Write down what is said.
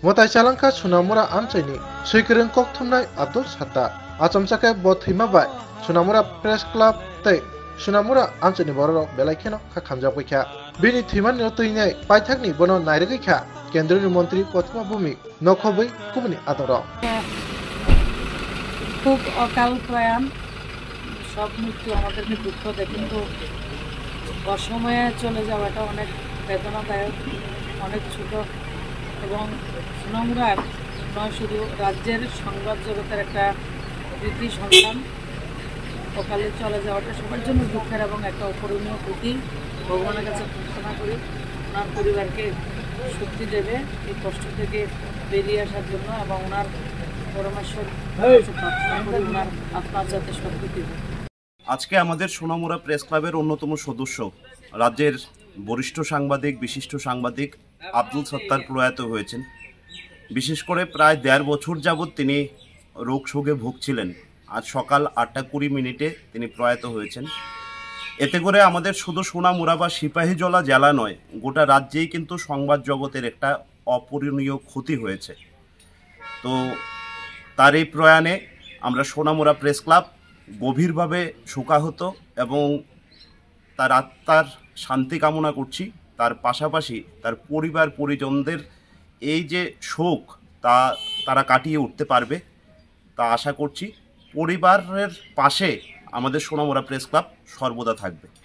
मताय चालांखा सुनामुरा आमचाइनि सैकरं कक थुमनाय आब्दुल सत्तार आचमचाके ब थैमाबाय सुनामुरा press club तै सुनामुरा आमचाइनि बररक बेलायखेनो खा खामजाबैखा बिनि थैमानि तैनाय पाइथाकनि बनो नायरगैखा केंद्रीय मंत्री प्रतिमा भूमि नखबै कुमनि आदर খুব অকাল প্রয়াণ সব মৃত্যু আমাদেরকে দুঃখ দেয়, কিন্তু অসময়ে চলে যাওয়াটা অনেক বেদনাদায়ক, অনেক ছোট এবং সুনামুরার নয় শুধু রাজ্যের সংবাদ জগতের একটা কৃতি সন্তান। অকালে চলে যাওয়াটা সবার জন্য দুঃখের এবং একটা অপূরণীয় ক্ষতি। ভগবানের কাছে প্রার্থনা করি ওনার পরিবারকে শক্তি দেবে এই কষ্ট থেকে বেরিয়ে আসার জন্য এবং ওনার পরমেশ্বর প্রার্থনা করি ওনার আত্মার যাতে শক্তি দেবে। আজকে আমাদের সোনামুরা প্রেস ক্লাবের অন্যতম সদস্য রাজ্যের বরিষ্ঠ সাংবাদিক বিশিষ্ট সাংবাদিক আব্দুল সত্তার প্রয়াত হয়েছেন। বিশেষ করে প্রায় ১.৫ বছর যাবৎ তিনি রোগ শোকে ভুগছিলেন। আজ সকাল ৮:২০ তিনি প্রয়াত হয়েছেন। এতে করে আমাদের শুধু সোনামুরা বা সিপাহীজলা জেলা নয়, গোটা রাজ্যেই কিন্তু সংবাদ জগতের একটা অপূরণীয় ক্ষতি হয়েছে। তো তার এই প্রয়াণে আমরা সোনামুরা প্রেস ক্লাব গভীরভাবে শোকাহত এবং তার আত্মার শান্তি কামনা করছি। তার পাশাপাশি তার পরিবার পরিজনদের এই যে শোক তারা কাটিয়ে উঠতে পারবে তা আশা করছি। পরিবারের পাশে আমাদের সোনামুরা প্রেস ক্লাব সর্বদা থাকবে।